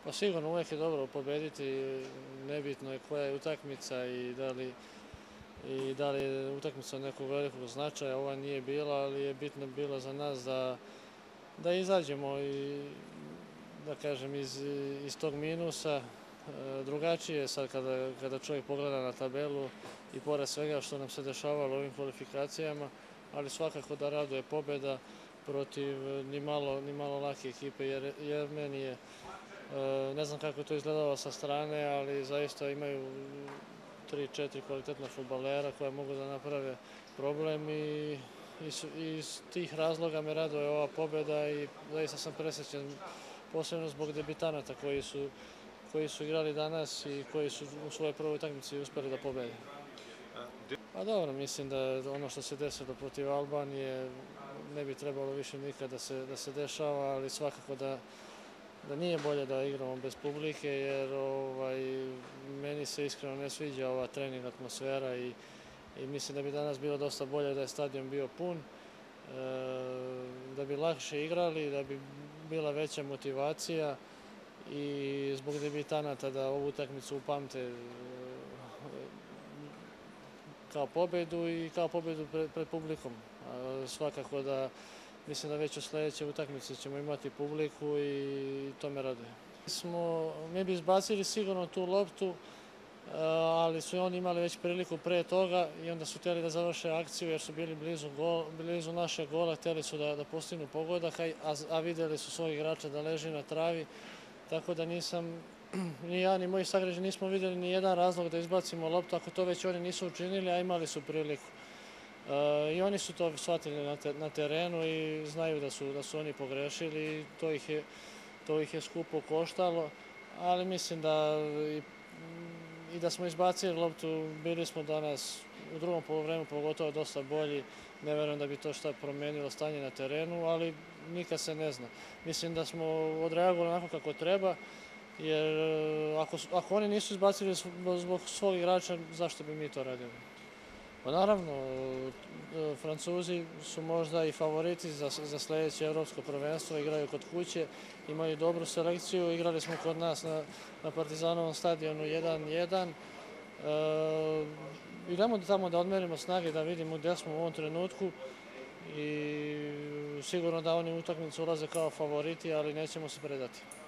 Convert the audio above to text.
Pa sigurno uvijek je dobro pobediti, nebitno je koja je utakmica i da li je utakmica od nekog velikog značaja. Ova nije bila, ali je bitno bilo za nas da izađemo i da kažem iz tog minusa. Drugačije sad kada čovjek pogleda na tabelu i pored svega što nam se dešavalo u ovim kvalifikacijama, ali svakako da raduje pobjeda protiv ni malo lake ekipe Jermenije. Ne znam kako je to izgledalo sa strane, ali zaista imaju 3-4 kvalitetna fudbalera koja mogu da naprave problem i iz tih razloga me raduje ova pobjeda i zaista sam presrećan, posebno zbog debitanata koji su igrali danas i koji su u svojoj prvoj utakmici uspjeli da pobede. Pa dobro, mislim da ono što se desilo protiv Albanije ne bi trebalo više nikad da se dešava, ali svakako da nije bolje da igramo bez publike, jer meni se iskreno ne sviđa ova trening atmosfera i mislim da bi danas bilo dosta bolje da je stadion bio pun, da bi lakše igrali, da bi bila veća motivacija i zbog debitanata da ovu utakmicu upamte kao pobjedu i kao pobjedu pred publikom. Svakako da mislim da već u sljedećoj utakmici ćemo imati publiku i to me raduje. Mi bi izbacili sigurno tu loptu, ali su oni imali već priliku pre toga i onda su htjeli da završe akciju jer su bili blizu našeg gola, htjeli su da postignu pogodak, a vidjeli su svog igrača da leži na travi, tako da ni ja ni moji sagrađani nismo vidjeli ni jedan razlog da izbacimo loptu ako to već oni nisu učinili, a imali su priliku. I oni su to shvatili na terenu i znaju da su oni pogrešili i to ih je skupo koštalo, ali mislim da smo izbacili loptu, bili smo danas u drugom poluvremenu pogotovo dosta bolji. Ne verujem da bi to šta promenilo stanje na terenu, ali nikad se ne zna. Mislim da smo odreagovali onako kako treba, jer ako oni nisu izbacili zbog svog igrača, zašto bi mi to radili? Pa naravno, Francuzi su možda i favoriti za sljedeće evropsko prvenstvo, igraju kod kuće, imaju dobru selekciju, igrali smo kod nas na Partizanovom stadionu 1-1. Idemo tamo da odmerimo snage, da vidimo gdje smo u ovom trenutku i sigurno da oni u utakmicu ulaze kao favoriti, ali nećemo se predati.